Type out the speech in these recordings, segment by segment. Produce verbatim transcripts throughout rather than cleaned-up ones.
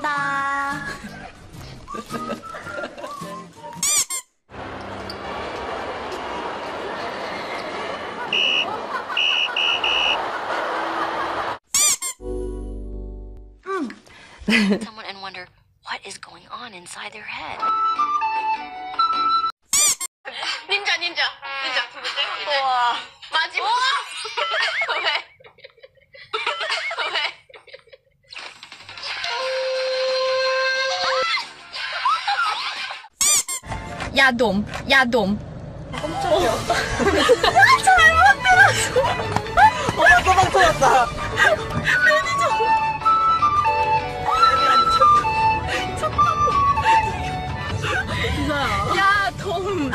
감사합니다. Someone and wonder what is going on inside their head. 닌자 닌자 닌자 두 번째 이제 우와. 마지막 왜? 왜? 야돔, 야돔. 깜짝이야. 잘못 들었어. 어, 또박 터졌다. 야돔.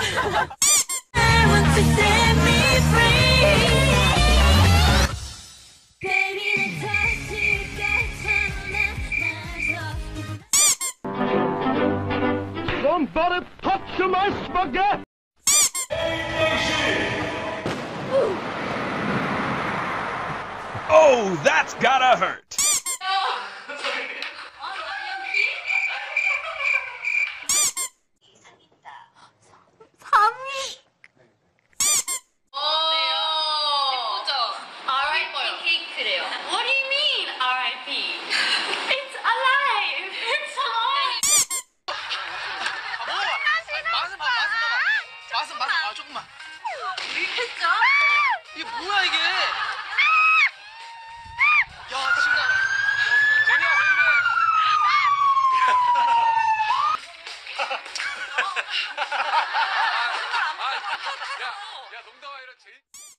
Somebody touch my spaghetti! Oh, that's gotta hurt! 삼 위. 예쁘죠? 알 아이 피 케이크래요. What do you mean 알 아이 피? It's alive. It's alive. 맛은 봐, 맛은 봐봐. 맛은 맛은 봐, 조금만. 했죠? 이게 뭐야 이게? 야, 친구야. 제니야, 왜 이래? 야, 야, 농담 아니라 제니.